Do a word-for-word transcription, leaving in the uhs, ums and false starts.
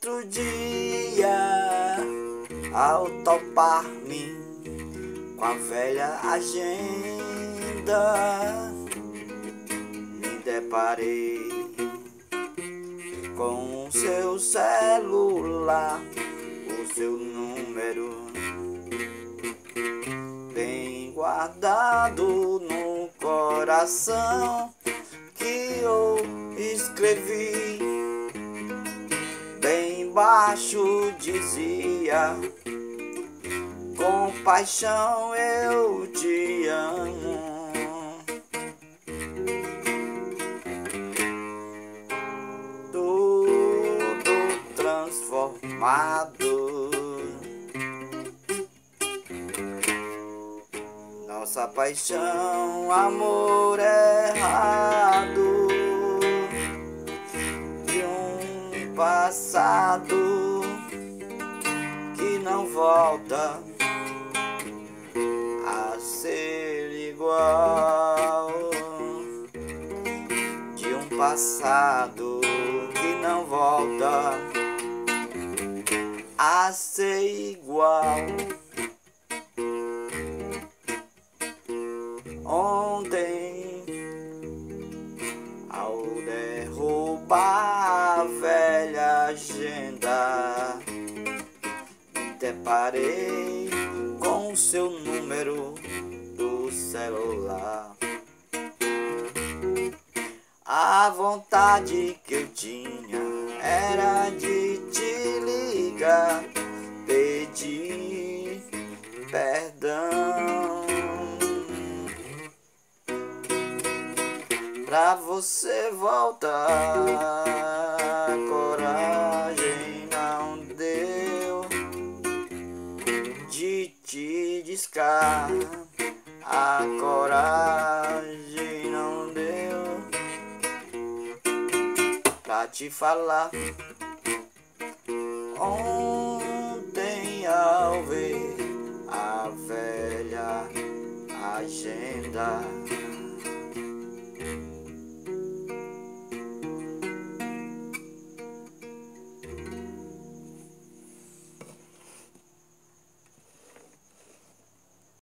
outro dia, ao topar-me com a velha agenda, me deparei com o seu celular, o seu número bem guardado no coração, que eu escrevi bem baixo, dizia: com paixão eu te amo. Tudo transformado, nossa paixão, amor errado de um passado que não volta a ser igual, de um passado que não volta a ser igual. Ontem, ao derrubar a velha agenda, me deparei com o seu número do celular. A vontade que eu tinha era de te ligar, pedir perdão, pra você voltar. Coragem não deu de te discar, a coragem não deu pra te falar. Ontem, ao ver a velha agenda,